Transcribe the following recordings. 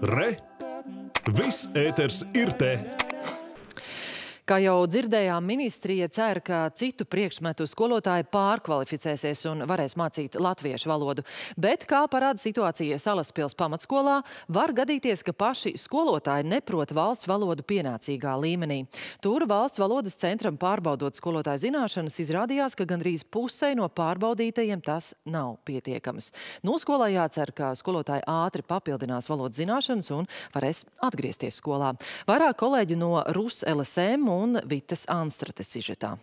Re! Viss ēters ir te! Kā jau dzirdējām, ministrija cer, ka citu priekšmetu skolotāji pārkvalificēsies un varēs mācīt latviešu valodu. Bet, kā parāda situācija Salaspils pamatskolā, var gadīties, ka paši skolotāji neprot valsts valodu pienācīgā līmenī. Tur valsts valodas centram pārbaudot skolotāju zināšanas izrādījās, ka gandrīz pusē no pārbaudītajiem tas nav pietiekams. Nu, skolā jācer, ka skolotāji ātri papildinās valodas zināšanas un varēs atgriezties skolā. Vairāk kolēģi no RUS LSM un Vitas Anstrates sižetā.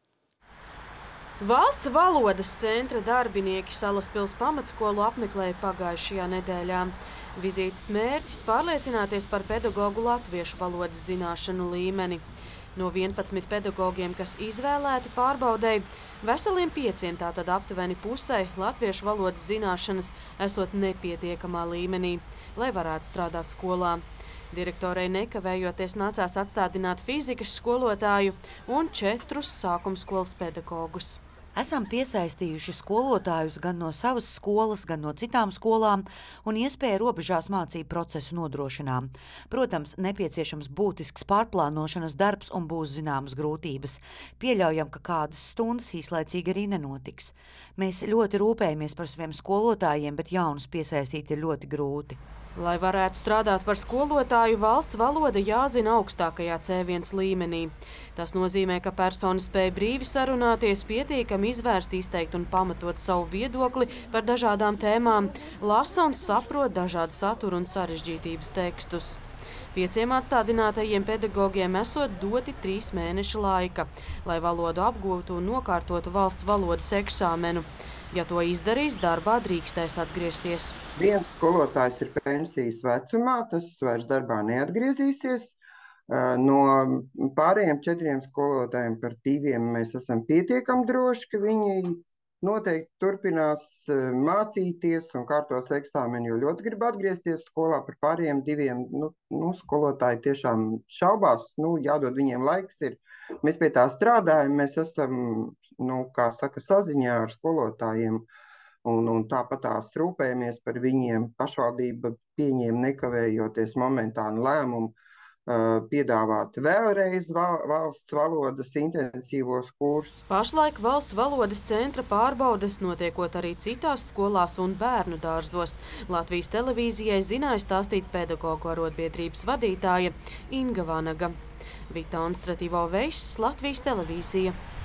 Valsts valodas centra darbinieki Salaspils pamatskolu apmeklēja pagājušajā nedēļā. Vizītes mērķis pārliecināties par pedagogu latviešu valodas zināšanu līmeni. No 11 pedagogiem, kas izvēlēti pārbaudēji, veseliem 5, tātad aptuveni pusei, latviešu valodas zināšanas esot nepietiekamā līmenī, lai varētu strādāt skolā. Direktorei nekavējoties nācās atstādināt fizikas skolotāju un 4 sākumskolas pedagogus. Esam piesaistījuši skolotājus gan no savas skolas, gan no citām skolām un iespēju robežās mācību procesu nodrošinām. Protams, nepieciešams būtisks pārplānošanas darbs un būs zināmas grūtības. Pieļaujam, ka kādas stundas īslaicīgi arī nenotiks. Mēs ļoti rūpējamies par saviem skolotājiem, bet jaunus piesaistīt ir ļoti grūti. Lai varētu strādāt par skolotāju, valsts valoda jāzina augstākajā C1 līmenī. Tas nozīmē, ka persona spēj brīvi sarunāties, pietiekami izvērst, izteikt un pamatot savu viedokli par dažādām tēmām, lasa un saprot dažādu saturu un sarežģītības tekstus. 5 atstādinātajiem pedagogiem esot doti 3 mēneši laika, lai valodu apgūtu un nokārtotu valsts valodas eksāmenu. Ja to izdarīs, darbā drīkstēs atgriezties. Viens skolotājs ir pensijas vecumā, tas vairs darbā neatgriezīsies. No pārējiem 4 skolotājiem par 2 mēs esam pietiekami droši, ka viņi noteikti turpinās mācīties un kārtos eksāmeni, jo ļoti grib atgriezties skolā. Par pārējiem 2 skolotāji tiešām šaubās, jādod viņiem laiks ir. Mēs pie tā strādājam, mēs esam, saziņā ar skolotājiem un tāpatās rūpējamies par viņiem. Pašvaldība pieņēma nekavējoties momentānu lēmumu piedāvāt vēlreiz valsts valodas intensīvos kursus. Pašlaik valsts valodas centra pārbaudes notiekot arī citās skolās un bērnu dārzos. Latvijas televīzijai zināja stāstīt pedagogu arotbiedrības vadītāja Inga Vanaga. Vita Anstratīvo Veiss, Latvijas televīzija.